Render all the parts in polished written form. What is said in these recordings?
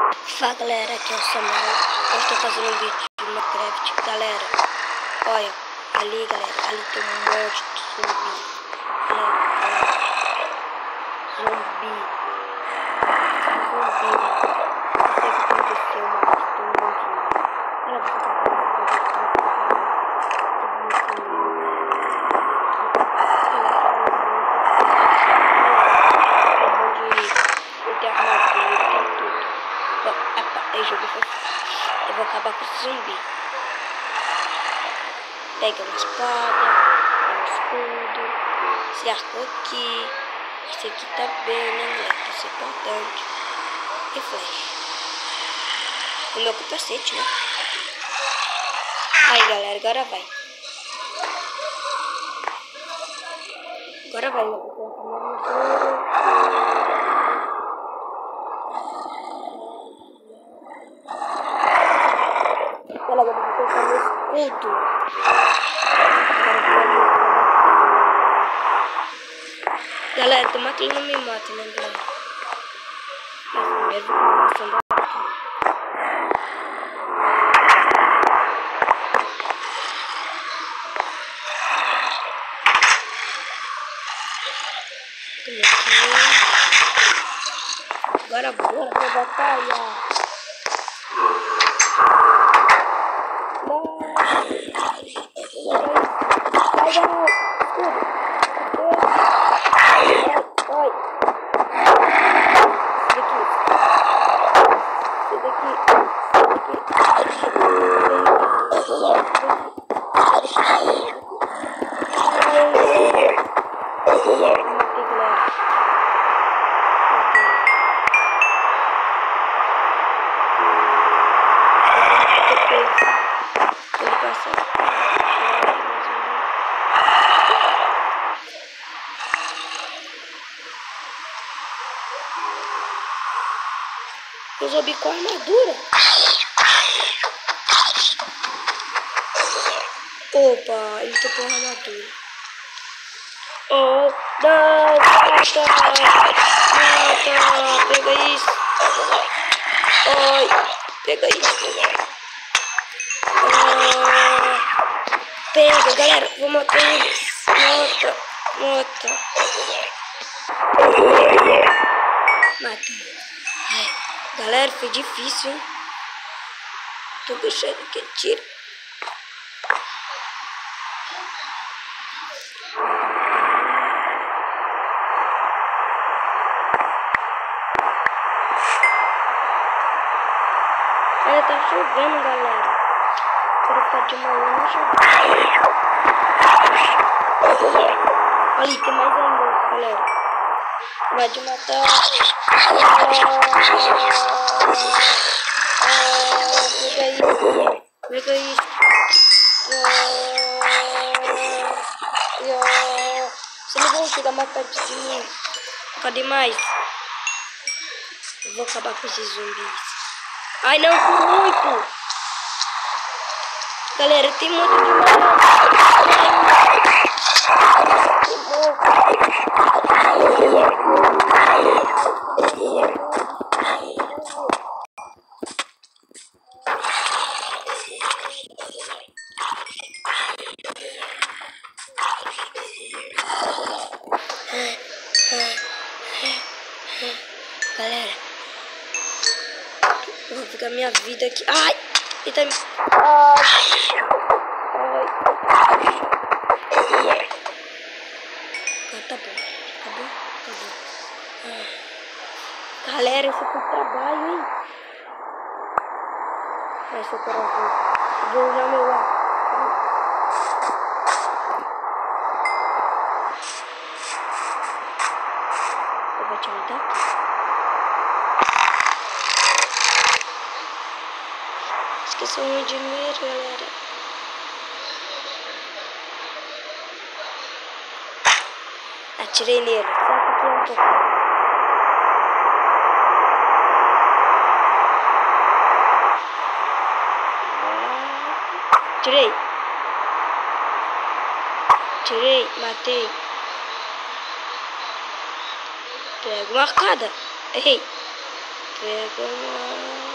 Fala galera, aqui é o Samuel. Eu estou fazendo um vídeo de Minecraft. Galera, olha, ali galera, ali tem um monte de zumbi. Galera, zumbi. Zumbi, mano. Não sei o que aconteceu, mas tem um monte de zumbi. Olha, você tá fazendo um vídeo de eu vou acabar com esse zumbi. Pega uma espada, um escudo, esse arco aqui, esse aqui também, né, galera? Isso é importante. E flecha. O meu capacete, né? Aí, galera, agora vai. Agora vai, meu. Galera, eu vou colocar meu escudo. Galera, tomara que ele não me mata, né, galera? Mas primeiro vou começar a agora bora pra batalha. Eu zumbi com armadura. Opa, ele tocou a armadura. Oh, não, mata, pega isso. Ai, pega isso. Pega, galera, vou matar eles. Mata. Mata. Galera, foi difícil, hein? Tô deixando que tira. Olha, tá chovendo, galera. Quando ficar de manhã, não chove. Olha, tem mais ainda, galera. Vai de matar. Pega isso. Você não vai chegar mais perto de mim. Cadê mais? Eu vou acabar com esses zumbis. Ai, não, por muito. Galera, tem muito demais. Galera, eu vou pegar minha vida aqui. Ai, ele tá me... Tá bom. Galera, isso foi trabalho, hein? Vai ser corajoso. Vou usar meu ar. Eu vou tirar daqui. Esqueci o meu dinheiro, galera. Atirei nele. Só que aqui é um pouco. Tirei, matei. Pega uma arcada. Errei. Pega uma...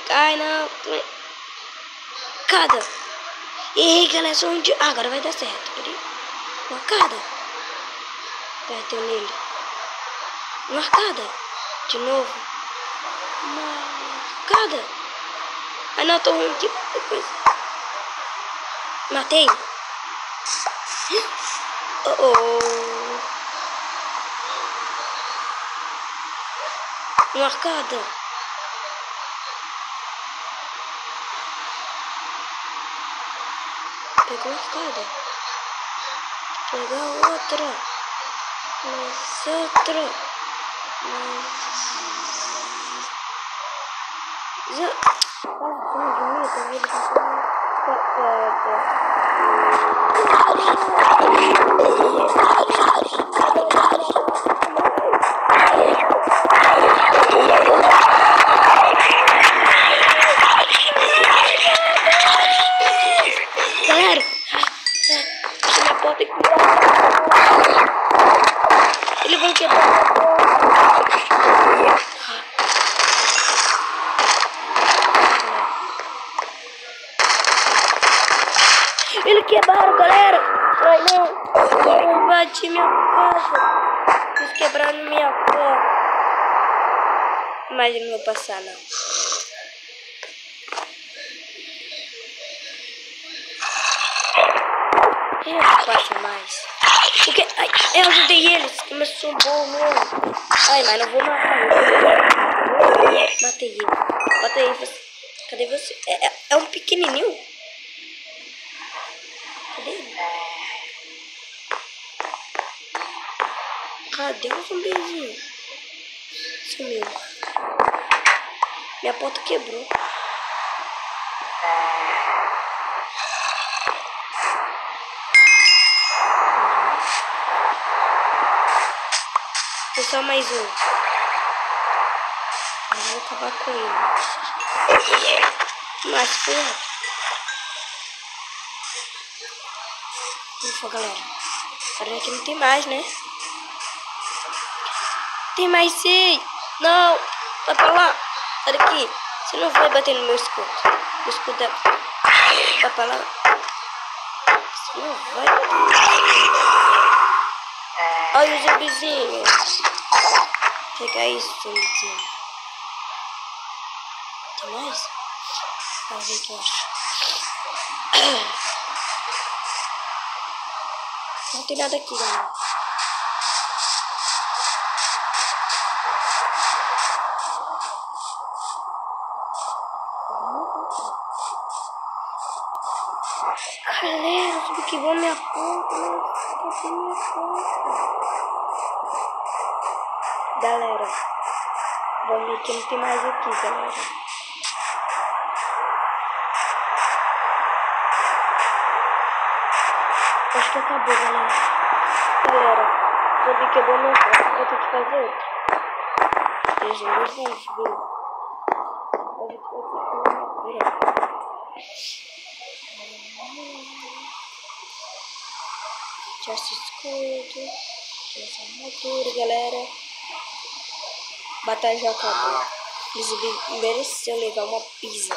Ai, não. Cada. Ei, galera, só um dia. Ah, agora vai dar certo. Peraí. Marcada. Apertei nele. Marcada. De novo. Marcada. Ai, não, tô ruim aqui. Depois. Matei. Oh. Marcada. Pegou marcada. Pegar outra. Mais outra. Galera, deixa minha porta aqui. Eles vão quebrar a porta. Eles quebraram, galera. Ai, não. Eu invadi minha casa. Eles quebraram minha porta. Mas eles não vão passar, não. Eu não passo mais. Porque ai, eu ajudei eles. Começou bom mesmo. Ai, mas não vou matar ele. Matei ele. Bota aí. Cadê você? É um pequenininho. Cadê ele? Cadê o zumbizinho? Sumiu. Minha porta quebrou. Tem só mais um. Eu vou acabar com ele. Mas foi. Ufa, galera. Agora aqui não tem mais, né? Tem mais sim. Não. Vai pra lá. Sai daqui. Você não vai bater no meu escudo. O escudo é... Vai pra lá. Você não vai bater. Olha o zumbizinho. Pega isso, zumbizinho. Tem mais? Vamos ver o que eu acho. Não tem nada aqui, galera. Galera, tudo que bom minha porta. Nossa, minha porta. Galera, vamos ver que não tem mais aqui, galera. Acho que acabou, galera. Galera, tudo que bom minha porta. Vou ter que fazer outra. Eles não vão ver. Já se escudo. Essa armadura, galera. Batalha já acabou. Eles mereceram levar uma pizza.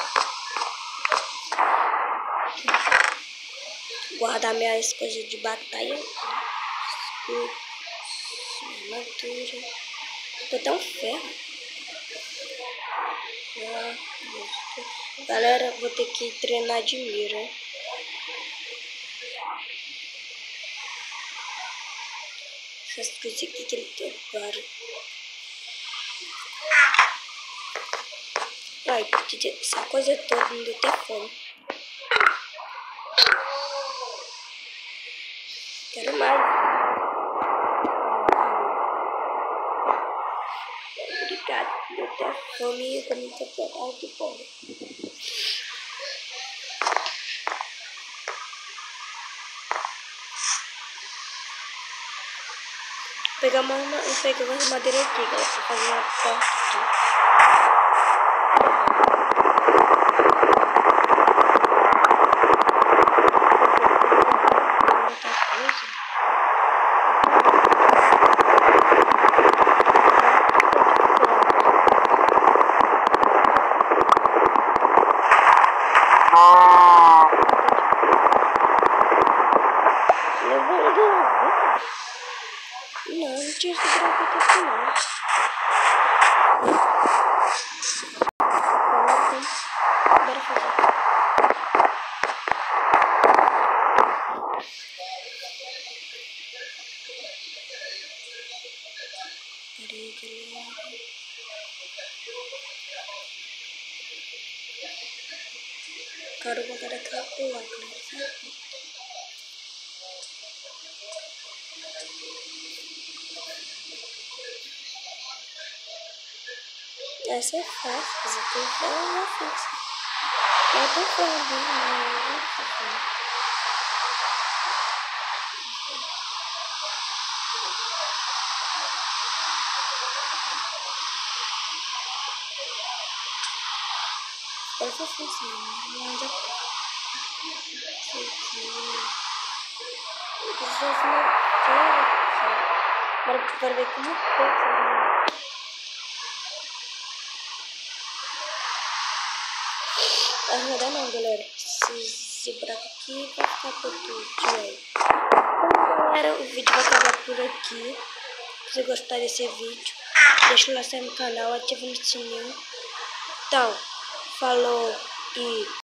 Guardar minhas coisas de batalha. Escudo. Armadura. Tô até um ferro. Galera, vou ter que treinar de mira. Essas coisas aqui que ele quebraram. Ai, essa coisa toda me deu até fome. Quero mais. Obrigado, me deu até fome e eu também tô pegando de fome. Vou pegar umas madeiras aqui, galera, pra fazer uma porta aqui. quero colocar aquela placa, né? Essa é fácil, mas aqui eu já fiz. Eu tô falando, né? Agora que eu fiz isso, onde é que tá? Isso aqui. Preciso fazer uma cor aqui. Para ver como pode. Arredar não, galera. Esse buraco aqui vai ficar por tudo. Então, galera, o vídeo vai acabar por aqui. Se você gostar desse vídeo, deixa o like no canal, ativa o sininho. Então, falou e...